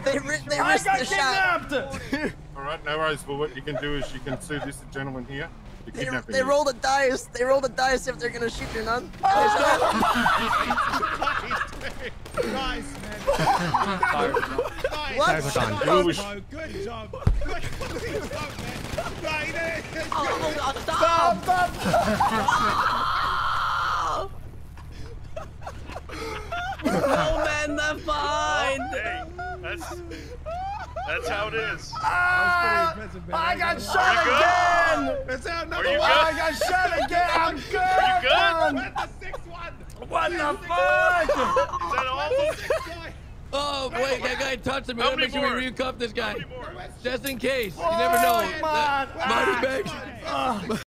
They risked the shot. All right, no worries. Well, what you can do is you can sue this gentleman here. They roll the dice. They roll the dice if they're gonna shoot you, none. Nice, man. What? Good job. Good job, man. Stop! No man left behind. Hey, that's how it is. I got shot again. That's how another one. I got shot again. I'm good. Are you good? Where's the sixth one? What the fuck? Is that all? Oh, wait, that guy touched him. We How gotta many make sure more? we recuff this guy. How many more? Just in case. You never know. Come on. Marty, back.